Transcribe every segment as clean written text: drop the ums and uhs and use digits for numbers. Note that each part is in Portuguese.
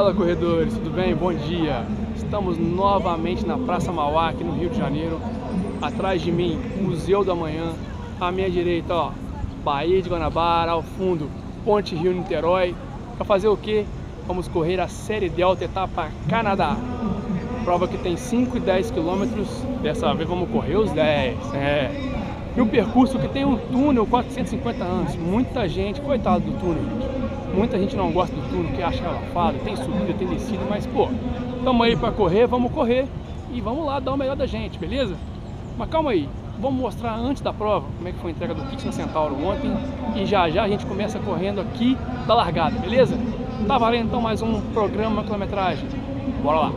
Fala, corredores, tudo bem? Bom dia! Estamos novamente na Praça Mauá, aqui no Rio de Janeiro. Atrás de mim, Museu do Amanhã. À minha direita, ó, Baía de Guanabara. Ao fundo, Ponte Rio-Niterói. Para fazer o quê? Vamos correr a Série Delta, etapa Canadá. Prova que tem 5 e 10 quilômetros. Dessa vez vamos correr os 10. E um percurso que tem um túnel 450 anos. Muita gente, coitado do túnel, gente. Muita gente não gosta do túnel, que acha abafado, tem subida, tem descida, mas pô, estamos aí para correr, vamos correr e vamos lá dar o melhor da gente, beleza? Mas calma aí, vamos mostrar antes da prova como é que foi a entrega do kit na Centauro ontem e já já a gente começa correndo aqui da largada, beleza? Tá valendo então mais um programa quilometragem, bora lá!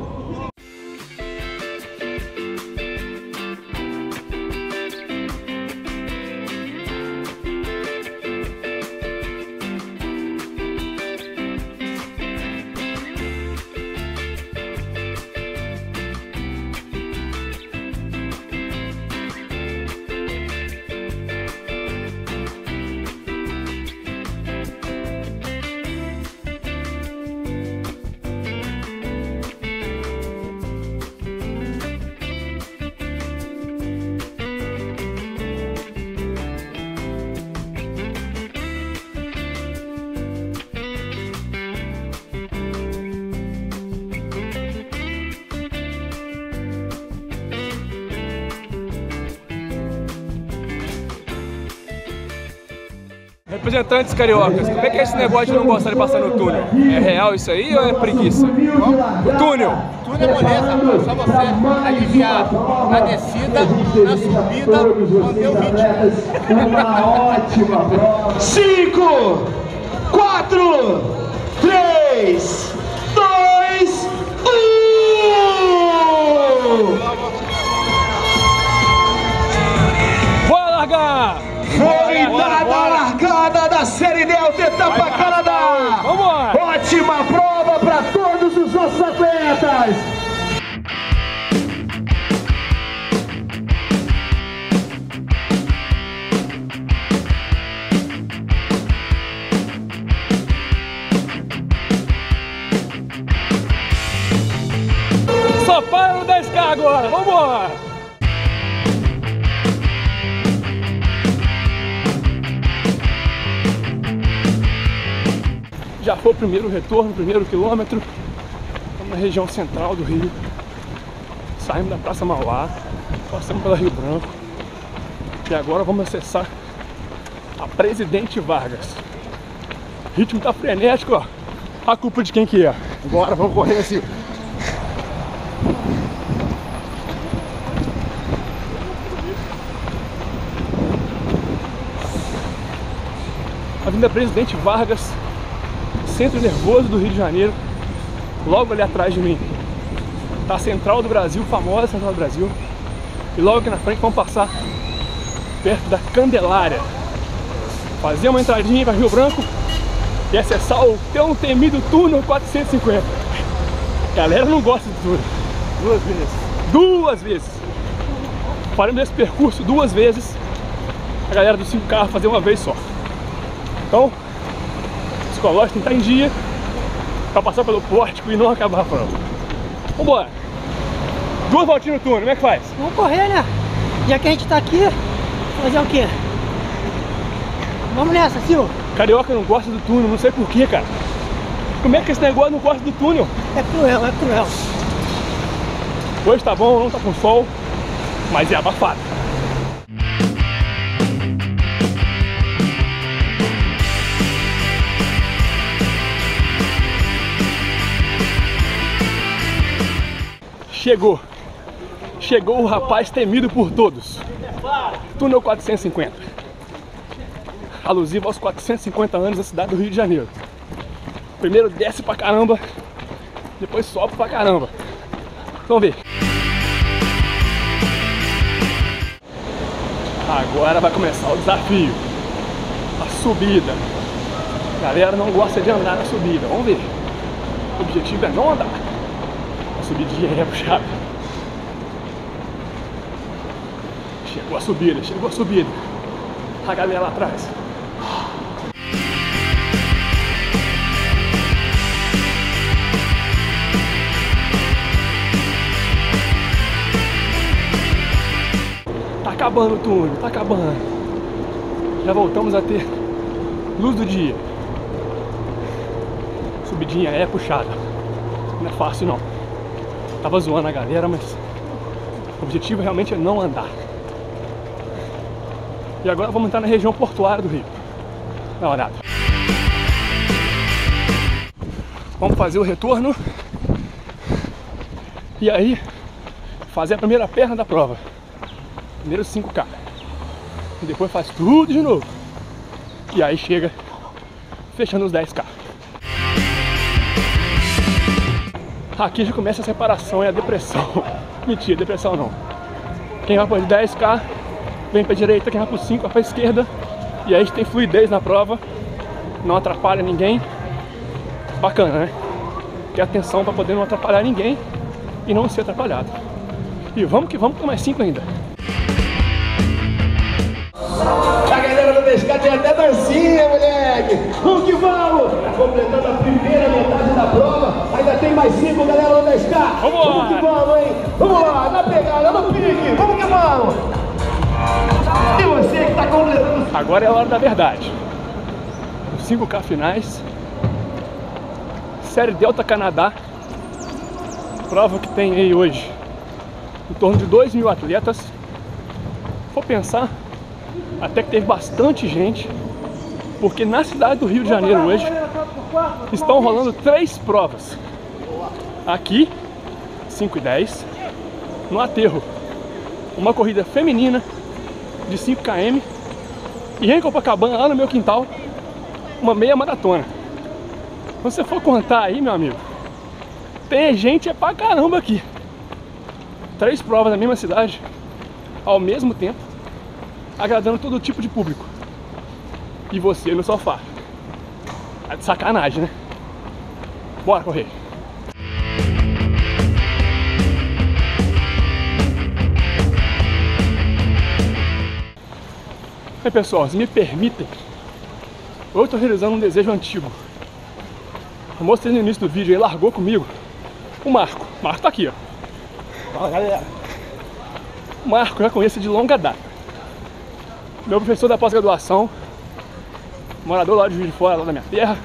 Representantes cariocas, como é que é esse negócio de não gostar de passar no túnel? É real isso aí ou é preguiça? O túnel! O túnel é moleza, só você aliviar na descida, na subida, manter o ritmo. Uma ótima prova. 5, 4, 3, 2, 1. Bora largar! Foi dada a largada da Série Delta, etapa Canadá! Vambora! Ótima prova para todos os nossos atletas! Só para no 10K agora, vambora! Já foi o primeiro retorno, o primeiro quilômetro. Estamos na região central do Rio. Saímos da Praça Mauá, passamos pela Rio Branco. E agora vamos acessar a Presidente Vargas. O ritmo tá frenético, ó. A culpa de quem que é? Agora vamos correr assim. Avenida Presidente Vargas, centro nervoso do Rio de Janeiro. Logo ali atrás de mim tá a Central do Brasil, famosa Central do Brasil. E logo aqui na frente vamos passar perto da Candelária, fazer uma entradinha para Rio Branco e acessar o tão temido túnel 450. A galera não gosta do túnel. Duas vezes faremos esse percurso 2 vezes. A galera dos 5 carros fazer uma vez só. Então psicológico tem que estar em dia para passar pelo pórtico e não acabar a prova. Vambora! 2 voltinhas no túnel, como é que faz? Vamos correr, né? Já que a gente tá aqui, fazer o quê? Vamos nessa, Sil. Carioca não gosta do túnel, não sei porquê, cara. Como é que esse negócio não gosta do túnel? É cruel, é cruel. Hoje tá bom, não tá com sol, mas é abafado. Chegou o rapaz temido por todos. Túnel 450. Alusivo aos 450 anos da cidade do Rio de Janeiro. Primeiro desce pra caramba, depois sobe pra caramba. Vamos ver. Agora vai começar o desafio. A subida. A galera não gosta de andar na subida. Vamos ver. O objetivo é não andar. Subidinha é puxada. Chegou a subida, chegou a subida. A galera lá atrás. acabando o túnel, tá acabando. Já voltamos a ter luz do dia. Subidinha é puxada. Não é fácil não. Tava zoando a galera, mas o objetivo realmente é não andar. E agora vamos entrar na região portuária do Rio. Dá uma olhada. Vamos fazer o retorno. E aí, fazer a primeira perna da prova. Primeiro 5K. E depois faz tudo de novo. E aí chega fechando os 10K. Aqui já começa a separação e a depressão. Mentira, depressão não. Quem vai para 10K vem para a direita, quem vai para 5 vai para a esquerda. E aí a gente tem fluidez na prova. Não atrapalha ninguém. Bacana, né? Ter atenção para poder não atrapalhar ninguém e não ser atrapalhado. E vamos que vamos, com mais 5 ainda. A galera do 10K tem até dancinha, moleque. Vamos que vamos. Completando a primeira metade da prova. Ainda tem mais 5, galera do 10K. Vamos que vamos, hein? Vamos lá, na pegada, no pique. Vamos que vamos. E você que está completando... Agora é a hora da verdade. Os 5K finais. Série Delta Canadá. Prova que tem aí hoje em torno de 2.000 atletas. Vou pensar, até que teve bastante gente, porque na cidade do Rio de Janeiro hoje estão rolando 3 provas. Aqui, 5 e 10, no Aterro, uma corrida feminina de 5 km, e em Copacabana, lá no meu quintal, uma meia maratona. Se você for contar aí, meu amigo, tem gente pra caramba aqui. 3 provas na mesma cidade, ao mesmo tempo, agradando todo tipo de público. E você no sofá. É de sacanagem, né? Bora correr. Bem, pessoal, se me permitem, eu estou realizando um desejo antigo. Eu mostrei no início do vídeo, ele largou comigo o Marco. O Marco tá aqui, ó. Fala, galera. O Marco eu já conheço de longa data. Meu professor da pós-graduação, morador lá de Juiz de Fora, lá da minha terra.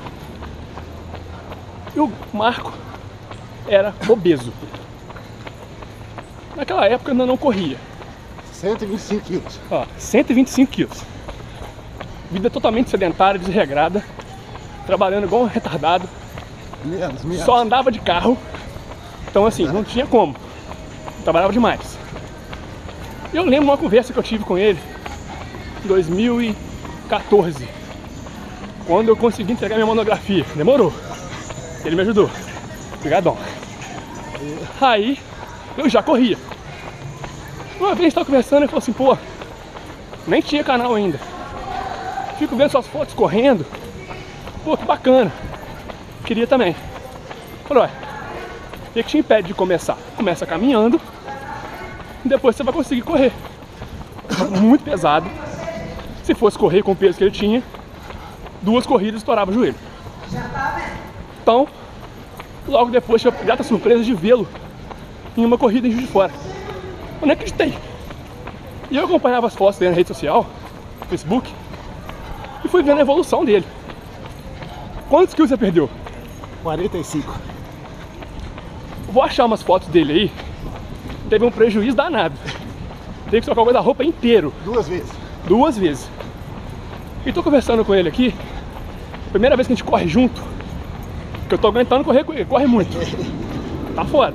E o Marco era obeso. Naquela época ainda não corria. 125 quilos. Ó, 125 quilos. Vida totalmente sedentária, desregrada. Trabalhando igual um retardado. Menos. Só andava de carro. Então assim, não tinha como. Trabalhava demais. E eu lembro uma conversa que eu tive com ele em 2014, quando eu consegui entregar minha monografia. Demorou. Ele me ajudou. Obrigadão. Aí eu já corria. Uma vez a gente tava conversando e falou assim, pô, nem tinha canal ainda. Fico vendo suas fotos correndo. Pô, que bacana. Queria também. Falei, ué, o que te impede de começar? Começa caminhando e depois você vai conseguir correr. Muito pesado. Se fosse correr com o peso que ele tinha, 2 corridas estourava o joelho. Então, logo depois tive a grata surpresa de vê-lo em uma corrida em Juiz de Fora. Eu nem acreditei. E eu acompanhava as fotos dele na rede social, Facebook, e fui vendo a evolução dele. Quantos quilos você perdeu? 45. Vou achar umas fotos dele aí. Teve um prejuízo danado. Teve que trocar o guarda-roupa inteiro. 2 vezes. 2 vezes. E tô conversando com ele aqui. Primeira vez que a gente corre junto. Que eu tô aguentando correr com ele. Corre muito. Tá foda.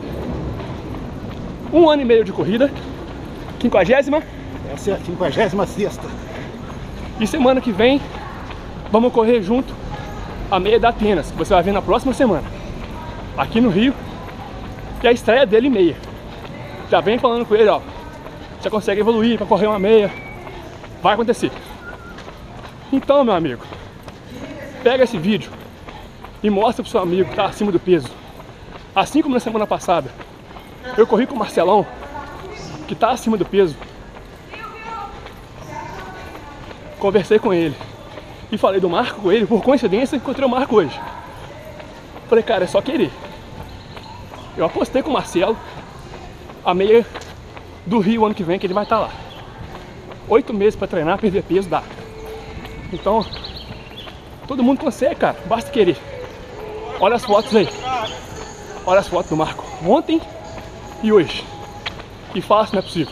1 ano e meio de corrida. 50ª. Essa é a 56ª. E semana que vem vamos correr junto a meia da Atenas, que você vai ver na próxima semana. Aqui no Rio. Que é a estreia dele em meia. Já vem falando com ele, ó. Você consegue evoluir para correr uma meia. Vai acontecer. Então, meu amigo, pega esse vídeo e mostra pro seu amigo que tá acima do peso. Assim como na semana passada eu corri com o Marcelão, que tá acima do peso. Conversei com ele e falei do Marco com ele. Por coincidência, encontrei o Marco hoje. Falei, cara, é só querer. Eu apostei com o Marcelo a meia do Rio ano que vem, que ele vai estar lá. 8 meses para treinar, perder peso, dá. Então, todo mundo consegue, cara, basta querer. Olha as fotos aí. Olha as fotos do Marco ontem e hoje. E fácil, não é possível.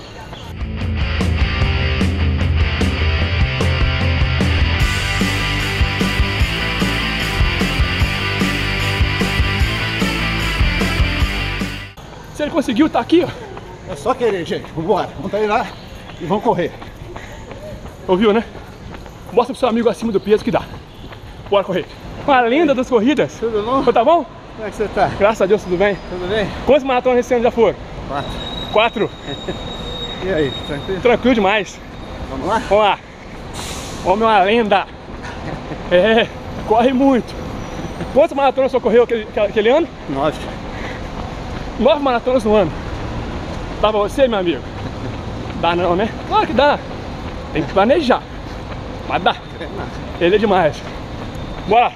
Se ele conseguiu, tá aqui, ó. É só querer, gente. Vambora. Vamos treinar e vamos correr. Ouviu, né? Mostra pro seu amigo acima do peso que dá. Bora correr. Uma lenda das corridas. Tudo bom? Tá bom? Como é que você tá? Graças a Deus, tudo bem. Tudo bem? Quantos maratonas esse ano já foram? 4. 4? E aí, tranquilo? Tranquilo demais. Vamos lá? Vamos lá. Homem é uma lenda. É, corre muito. Quantas maratonas você correu aquele ano? 9. 9 maratonas no ano. Dá pra você, meu amigo? Dá não, né? Claro que dá. Tem que planejar. Mas dá. Ele é demais. Bora.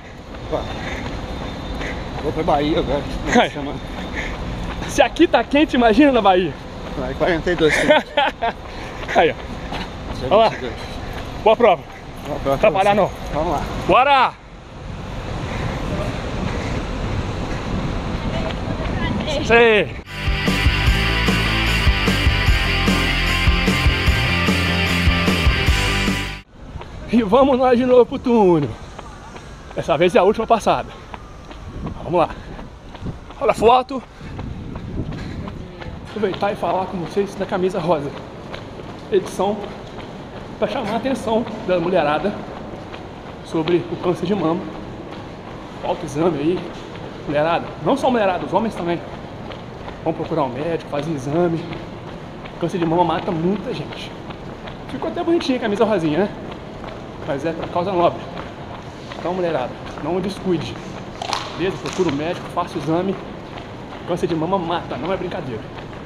Vou pra Bahia agora. Se aqui tá quente, imagina na Bahia. Vai, 42. Aí, ó. Vamos lá. Boa prova. Boa Atrapalhar não. Vamos lá. Bora! Sei. E vamos nós de novo pro túnel. Dessa vez é a última passada. Vamos lá. Olha a foto. Aproveitar e falar com vocês da camisa rosa. Edição para chamar a atenção da mulherada sobre o câncer de mama. Autoexame aí. Mulherada, não só mulherada, os homens também. Vão procurar um médico, fazer exame. Câncer de mama mata muita gente. Ficou até bonitinha a camisa rosinha, né? Mas é por causa nobre. Então, mulherada, não descuide. Beleza? Procura o médico, faça o exame. Câncer de mama mata, não é brincadeira.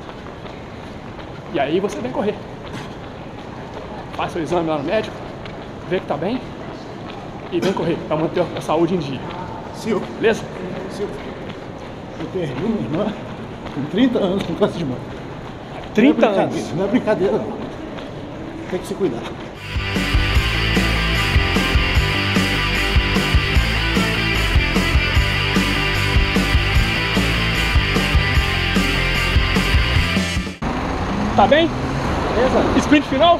E aí você vem correr. Faça o exame lá no médico, vê que tá bem e vem correr para manter a saúde em dia. Silvio. Beleza? Silvio. Eu perdi minha irmã com 30 anos com câncer de mama. 30 anos? Não é brincadeira, não. Tem que se cuidar. Tá bem? Beleza? Sprint final?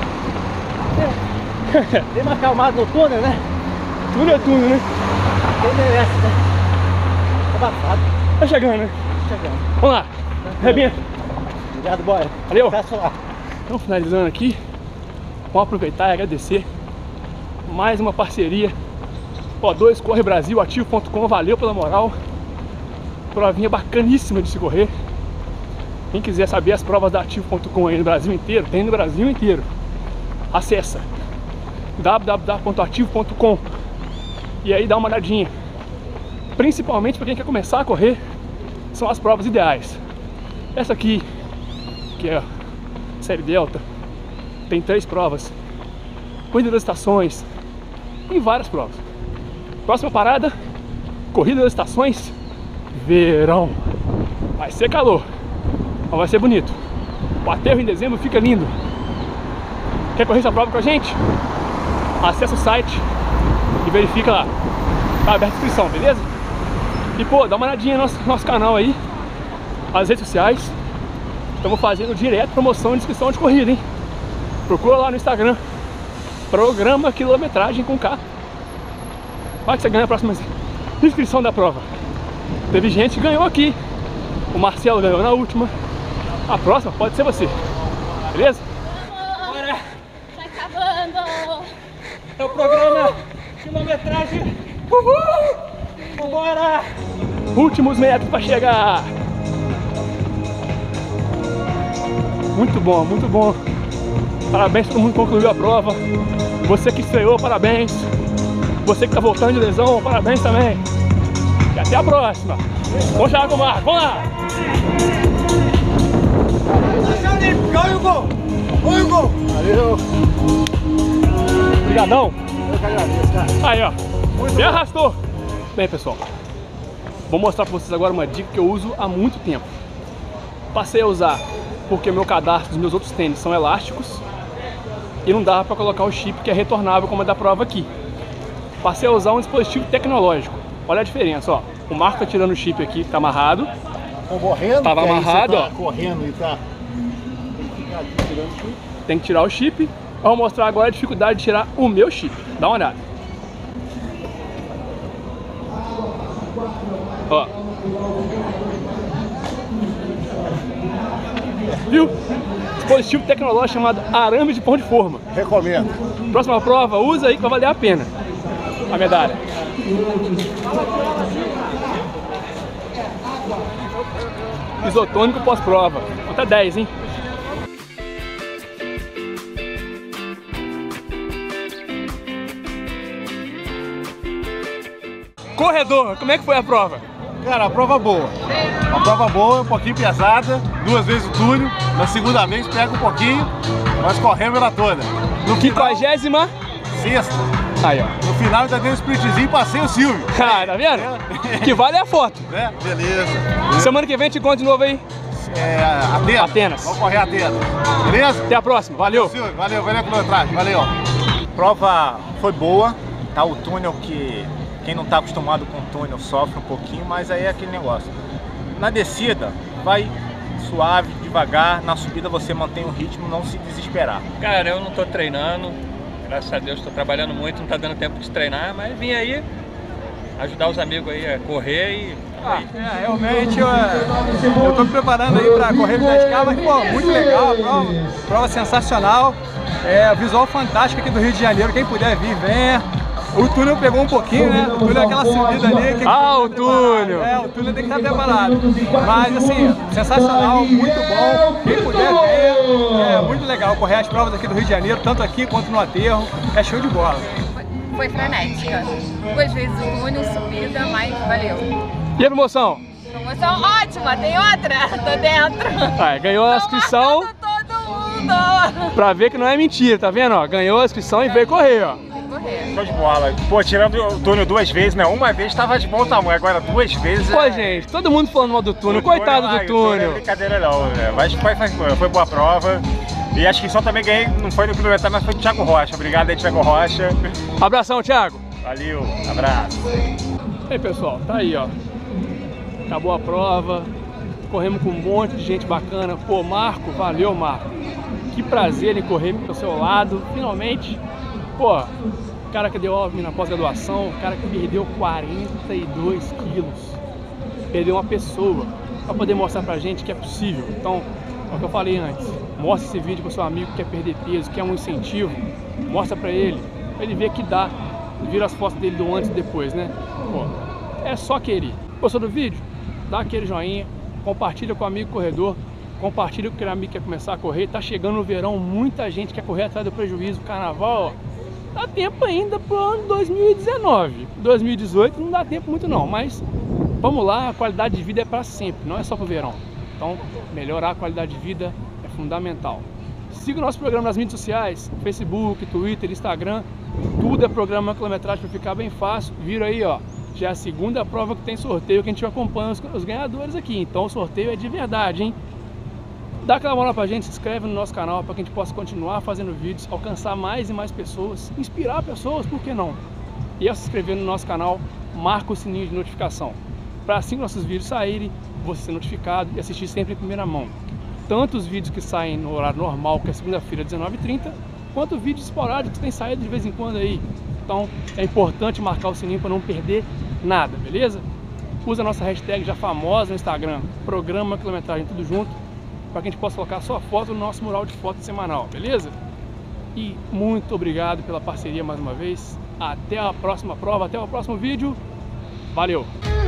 Dei uma acalmada no túnel, né? Túnel é túnel, né? Quem merece, né? Tá abafado. Tá chegando, né? Chegando. Vamos lá. Rebenta. Obrigado, boy. Valeu. Peço lá. Então, finalizando aqui, vamos aproveitar e agradecer mais uma parceria. O2 Corre Brasil, ativo.com, valeu pela moral. Provinha bacaníssima de se correr. Quem quiser saber as provas da ativo.com aí no Brasil inteiro, tem no Brasil inteiro. Acessa www.ativo.com e aí dá uma olhadinha. Principalmente para quem quer começar a correr, são as provas ideais. Essa aqui, que é a série Delta, tem 3 provas. Corrida das estações, tem várias provas. Próxima parada, corrida das estações, verão. Vai ser calor, mas vai ser bonito. O aterro em dezembro fica lindo. Quer correr essa prova com a gente? Acessa o site e verifica lá. Tá aberta a inscrição, beleza? E pô, dá uma olhadinha no nosso canal aí, as redes sociais. Estamos fazendo direto promoção de inscrição de corrida, hein? Procura lá no Instagram, Programa Quilometragem com K. Vai que você ganha a próxima inscrição da prova. Teve gente que ganhou aqui. O Marcelo ganhou na última. A próxima pode ser você. Beleza? Bora! Tá acabando! É o programa Quilometragem. Uhul! Vambora! Últimos metros para chegar. Muito bom, muito bom. Parabéns, todo mundo concluiu a prova. Você que estreou, parabéns. Você que tá voltando de lesão, parabéns também. E até a próxima. Vamos chegar com o Marco, vamos lá! Valeu. Obrigadão. Eu que agradeço, cara. Aí, ó. Me arrastou. Bem, pessoal, vou mostrar pra vocês agora uma dica que eu uso há muito tempo. Passei a usar porque o meu cadastro dos meus outros tênis são elásticos. e não dava para colocar o chip que é retornável como é da prova aqui. Passei a usar um dispositivo tecnológico. Olha a diferença, ó. O Marco tá tirando o chip aqui, tá amarrado. Correndo, tava amarrado, ó. Correndo e tá. Tem que tirar o chip. Eu vou mostrar agora a dificuldade de tirar o meu chip. Dá uma olhada. Ó. Viu? Dispositivo tecnológico chamado arame de pão de forma. Recomendo. Próxima prova, usa aí que vai valer a pena a medalha. Isotônico pós-prova. Conta 10, hein? Corredor, como é que foi a prova? Cara, a prova boa. Uma prova boa, um pouquinho pesada, 2 vezes o túnel. Na segunda vez pega um pouquinho, nós corremos ela toda. No 56ª? Sexta. Aí, ó. No final ainda dei um sprintzinho e passei o Silvio. Ah, tá vendo? Que vale a foto. Né? Beleza. Semana que vem te encontro de novo aí. Atenas. Vamos correr Atenas. Beleza? Até a próxima. Valeu. Silvio, valeu a quilometragem. Valeu. Prova foi boa. Tá o túnel que quem não tá acostumado com o túnel sofre um pouquinho, mas aí é aquele negócio. Na descida, vai suave, devagar. Na subida você mantém o ritmo, não se desesperar. Cara, eu não tô treinando. Graças a Deus estou trabalhando muito, não tá dando tempo de treinar, mas vim aí ajudar os amigos aí a correr e... realmente eu tô me preparando aí para correr de 10K, mas pô, muito legal a prova sensacional, visual fantástico aqui do Rio de Janeiro, quem puder vir, venha. O túnel pegou um pouquinho, né? O túnel é aquela subida ali. O túnel! O túnel tem que estar preparado. Mas assim, sensacional, muito bom. Quem puder ver, é muito legal correr as provas aqui do Rio de Janeiro, tanto aqui quanto no aterro. É show de bola. Foi frenética. 2 vezes o túnel, subida, mas valeu. E a promoção? Promoção ótima, tem outra? Tô dentro. Ganhou a inscrição. Todo mundo. Pra ver que não é mentira, tá vendo? Ó, ganhou a inscrição e veio correr, ó. Show de bola. Pô, tirando o túnel 2 vezes, né? Uma vez tava de bom tamanho, agora 2 vezes. Pô, gente, todo mundo falando mal do túnel, coitado do túnel. Não é brincadeira não, né? Mas foi boa prova. E acho que só também ganhei, não foi no quilometragem, mas foi do Thiago Rocha. Obrigado aí, Thiago Rocha. Abração, Thiago. Valeu, abraço. E aí, pessoal, tá aí, ó. Acabou a prova. Corremos com um monte de gente bacana. Pô, Marco, valeu, Marco. Que prazer em correr ao seu lado, finalmente. Pô, o cara que deu aula na pós-graduação, o cara que perdeu 42 quilos. Perdeu uma pessoa, pra poder mostrar pra gente que é possível. Então, é o que eu falei antes, mostra esse vídeo pro seu amigo que quer perder peso, que é um incentivo, mostra pra ele ver que dá. Vira as fotos dele do antes e depois, né? Pô, é só querer. Gostou do vídeo? Dá aquele joinha, compartilha com o amigo corredor, compartilha com aquele amigo que quer começar a correr. Tá chegando o verão, muita gente quer correr atrás do prejuízo. Carnaval, ó. Dá tempo ainda pro ano 2019. 2018 não dá tempo muito não, mas vamos lá, a qualidade de vida é para sempre, não é só pro verão. Então, melhorar a qualidade de vida é fundamental. Siga o nosso programa nas mídias sociais, Facebook, Twitter, Instagram. Tudo é programa quilometragem para ficar bem fácil. Vira aí, ó, já é a segunda prova que tem sorteio que a gente acompanha os ganhadores aqui. Então o sorteio é de verdade, hein? Dá aquela moral pra gente, se inscreve no nosso canal para que a gente possa continuar fazendo vídeos, alcançar mais e mais pessoas, inspirar pessoas, por que não? E ao se inscrever no nosso canal, marca o sininho de notificação, para assim que nossos vídeos saírem, você ser notificado e assistir sempre em primeira mão. Tanto os vídeos que saem no horário normal, que é segunda-feira, 19h30, quanto vídeos esporádicos que tem saído de vez em quando aí. Então é importante marcar o sininho para não perder nada, beleza? Usa a nossa hashtag já famosa no Instagram, programa quilometragem tudo junto, para que a gente possa colocar a sua foto no nosso mural de foto semanal, beleza? E muito obrigado pela parceria mais uma vez. Até a próxima prova, até o próximo vídeo. Valeu!